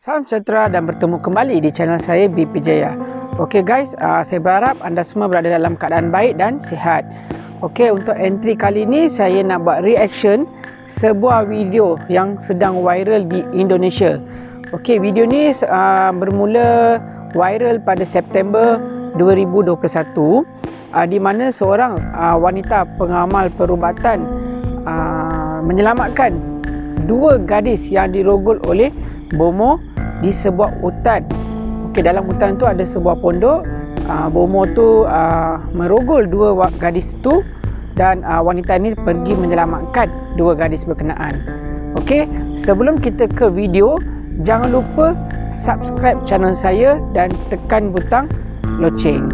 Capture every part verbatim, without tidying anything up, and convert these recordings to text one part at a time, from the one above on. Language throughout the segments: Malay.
Salam sejahtera dan bertemu kembali di channel saya B P Jaya. Okey guys, uh, saya berharap anda semua berada dalam keadaan baik dan sihat. Okey, untuk entry kali ini saya nak buat reaction sebuah video yang sedang viral di Indonesia. Okey, video ni uh, bermula viral pada September dua ribu dua puluh satu uh, di mana seorang uh, wanita pengamal perubatan uh, menyelamatkan dua gadis yang dirogol oleh bomoh di sebuah hutan. Okey, dalam hutan tu ada sebuah pondok. Uh, bomoh tu uh, merogol dua gadis tu dan uh, wanita ni pergi menyelamatkan dua gadis berkenaan. Okey, sebelum kita ke video, jangan lupa subscribe channel saya dan tekan butang loceng.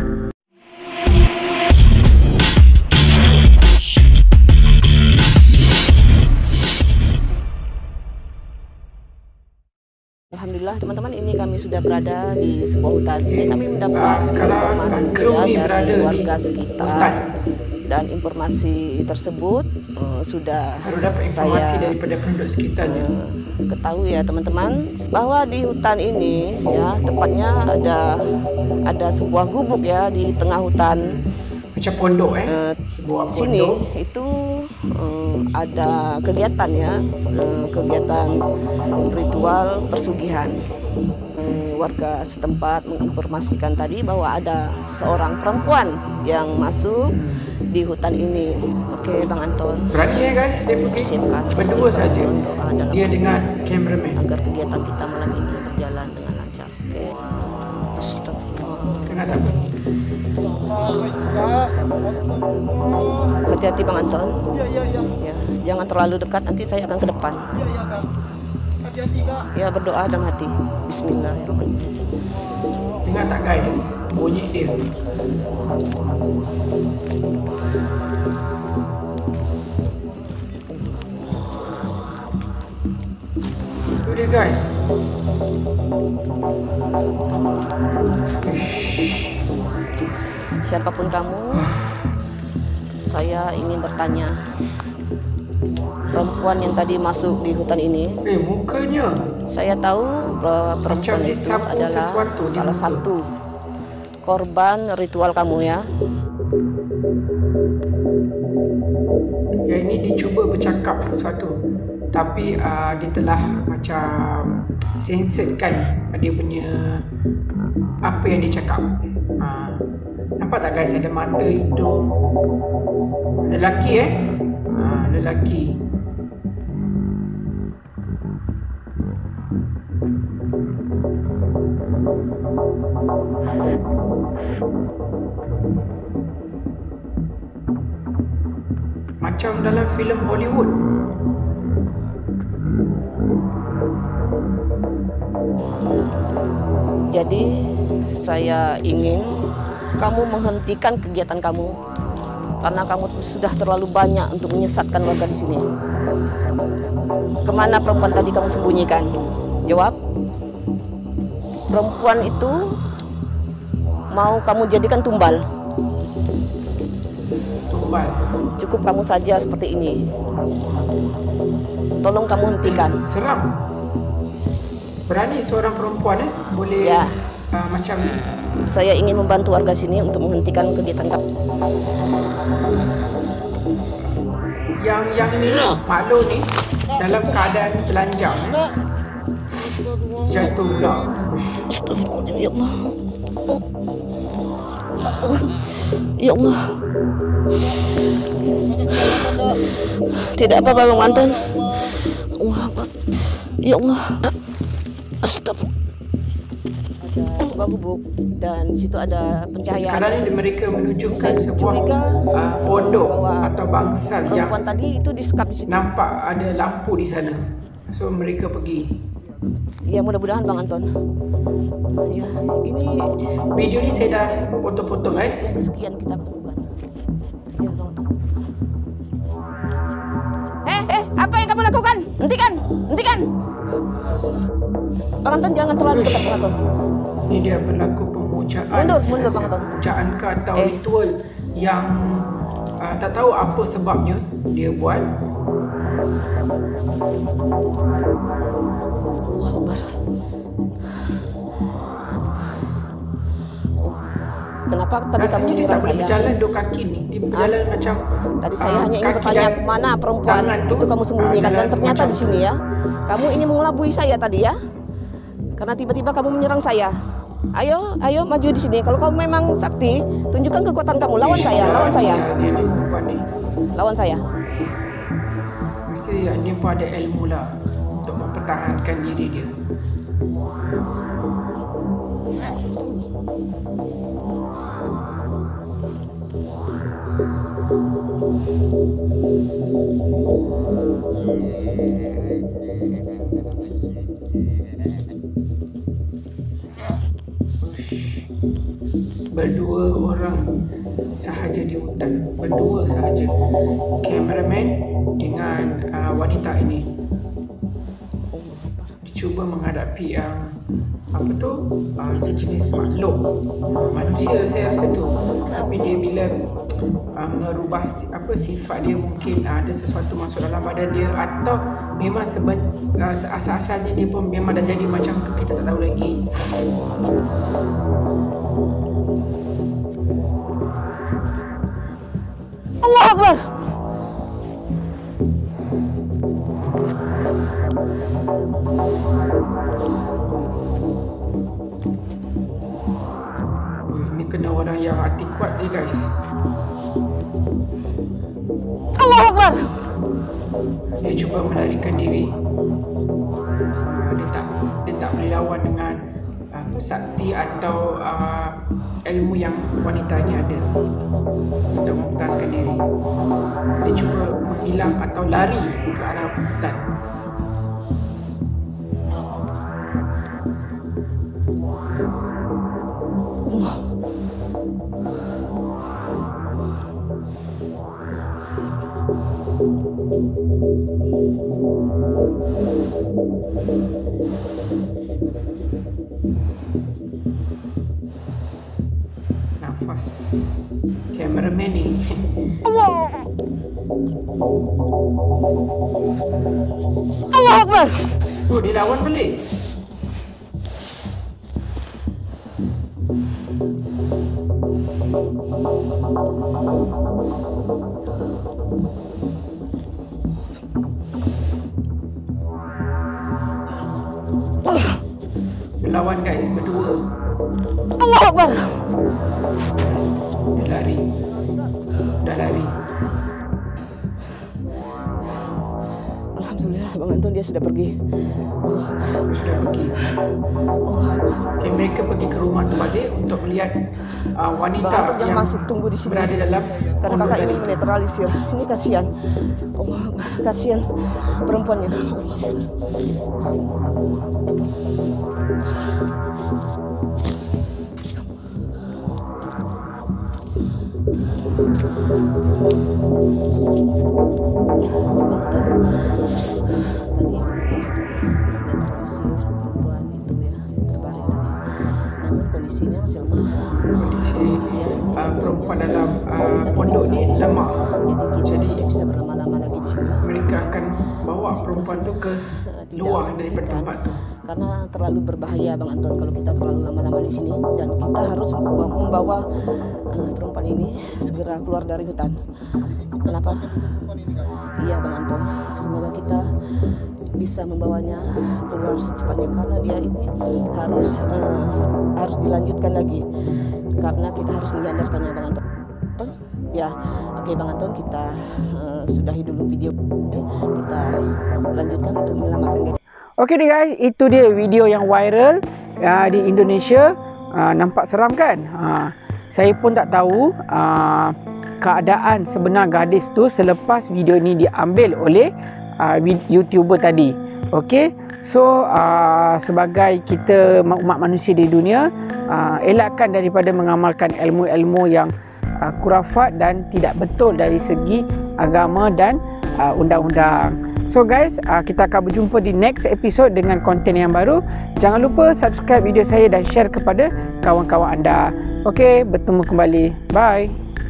Alhamdulillah teman-teman, ini kami sudah berada di sebuah hutan. Ini kami mendapat informasi ya, dari warga sekitar, dan informasi tersebut uh, sudah informasi saya daripada penduduk sekitar uh, ketahui ya teman-teman, bahwa di hutan ini ya tepatnya ada ada sebuah gubuk ya di tengah hutan. Macam pondok eh. Uh, Sebuah sini pondok. itu uh, ada kegiatan ya, uh, kegiatan ritual persugihan. Uh, warga setempat menginformasikan tadi bahwa ada seorang perempuan yang masuk di hutan ini. Oke, Bang Anton. Berani ya guys, dia pergi Siapkan, berdua siapkan saja. doa dalam Dia dengan cameraman. agar kegiatan kita malam ini berjalan dengan lancar. Oke. Astagfirullah. Kena apa? Hati-hati Bang Anton. Ya, jangan terlalu dekat, nanti saya akan ke depan. Ya, berdoa dalam hati. Bismillahirrahmanirrahim. Dengar tak guys, bunyi dia. Itu dia guys. Siapapun kamu, saya ingin bertanya. Perempuan yang tadi masuk di hutan ini, Eh, mukanya saya tahu bahwa perempuan macam itu disapu adalah sesuatu di salah muka. satu korban ritual kamu ya. Ya, ini dicuba bercakap sesuatu, tapi uh, dia telah macam censoredkan dia punya apa yang dia cakap. uh, Nampak tak guys, ada mata, hidung. Lelaki eh uh, Lelaki. Macam dalam filem Hollywood. Jadi saya ingin kamu menghentikan kegiatan kamu, karena kamu sudah terlalu banyak untuk menyesatkan warga di sini. Kemana perempuan tadi kamu sembunyikan? Jawab. Perempuan itu mau kamu jadikan tumbal. Tumbal. Cukup kamu saja seperti ini. Tolong kamu hentikan. Seram. Berani seorang perempuan eh boleh Ya. uh, macam Saya ingin membantu warga sini untuk menghentikan kegiatan kamu. yang yang ni maklum ni dalam keadaan telanjang eh. Jatuh pula. Astagfirullahaladzim, ya Allah. Ya Allah. Tidak apa-apa Bang Anton. Allah Akbar. Ya Allah. Astagfirullah. Ada sebuah gubuk dan di situ ada pencahayaan. Sekarang ni mereka menuju ke Saya sebuah curiga uh, pondok bahwa atau bangsal yang Perempuan tadi itu disekap di situ. nampak ada lampu di sana. So mereka pergi. Ya, mudah-mudahan Bang Anton. Ya, ini Video ni saya dah potong-potong guys. sekian kita ketemukan. Ya, Bang Anton. Eh, eh, apa yang kamu lakukan? Hentikan, hentikan. Bang Anton, jangan terlalu dekat Bang Anton. Ini dia berlaku pemujaan. Mundur, mundur, Bang Anton. Pemujaan ke atau Eh. ritual yang uh, tak tahu apa sebabnya dia buat. Allah Akbar. Kenapa tadi Rasanya kamu dia menyerang tak boleh saya? berjalan dua kaki ni. Dia berjalan Hah? macam Tadi saya ah, hanya ingin kaki bertanya dan kemana perempuan tangan tu, itu kamu sembunyikan, ah, dan dalam ternyata macam- di sini ya. Kamu ingin mengelabui saya tadi ya. Karena tiba-tiba kamu menyerang saya. Ayo, ayo maju di sini. Kalau kamu memang sakti, tunjukkan kekuatan kamu. Lawan saya, lawan saya. Dia, dia, dia perempuan ni. Lawan saya. Mesti dia pun ada ilmu lah untuk mempertahankan diri dia. Berdua orang sahaja di hutan, berdua sahaja, kameraman dengan uh, wanita ini. Dia cuba menghadapi yang uh, apa tu, uh, sejenis makhluk uh, manusia saya rasa tu, tapi dia bila uh, merubah apa sifat dia, mungkin uh, ada sesuatu masuk dalam badan dia, atau memang seben, uh, asal-asalnya dia pun memang dah jadi macam tu, kita tak tahu lagi. Allah Akbar. Ini kena orang yang hati kuat dia guys. Allah Akbar. Dia cuba melarikan diri. Dia tak dia tak boleh lawan dengan apa, sakti atau uh, ilmu yang wanita ini ada untuk mempertahankan diri. Dia cuba menghilang atau lari ke arah hutan. Nafas kameraman ni. Allah. Allah Akbar. Oh, dia lawan balik. Dia lawan guys, berdua. Allah Akbar. Dia lari. Dah lari. Alhamdulillah Bang Anton dia sudah pergi. Dia sudah pergi. Okay, mereka pergi ke rumah tu balik untuk melihat uh, wanita Bang Anton yang jangan masuk, tunggu di sini. berada dalam Karena pondok kakak tadi. ingin menetralisir. Ini kasihan. Allah Akbar. Kasihan perempuannya. Allah Akbar. Tadi kakak sudah menetralisir perempuan itu ya, terbaring tadi. Namun kondisinya masih lemah. Kondisi uh, perempuan dalam uh, pondok ni lemah. Jadi kita Jadi tidak bisa berlama-lama lagi di sini. mereka akan bawa perempuan tu ke Tidak luar daripada memungkinkan. tempat tu. Karena terlalu berbahaya Bang Anton kalau kita terlalu lama-lama di sini, dan kita harus membawa uh, perempuan ini segera keluar dari hutan. Kenapa? Iya Bang Anton, semoga kita bisa membawanya keluar secepatnya, karena dia ini harus uh, harus dilanjutkan lagi, karena kita harus menyandarkannya Bang Anton. Ya, oke Bang Anton, kita uh, sudahi dulu video ini. Kita lanjutkan untuk menyelamatkan dia. Okey deh guys, itu dia video yang viral uh, di Indonesia. Uh, nampak seram kan? Uh, saya pun tak tahu uh, keadaan sebenar gadis tu selepas video ini diambil oleh uh, YouTuber tadi. Okey, so uh, sebagai kita umat manusia di dunia, uh, elakkan daripada mengamalkan ilmu-ilmu yang uh, khurafat dan tidak betul dari segi agama dan uh, undang-undang. So guys, uh, kita akan berjumpa di next episode dengan konten yang baru. Jangan lupa subscribe video saya dan share kepada kawan-kawan anda. Okey, bertemu kembali. Bye.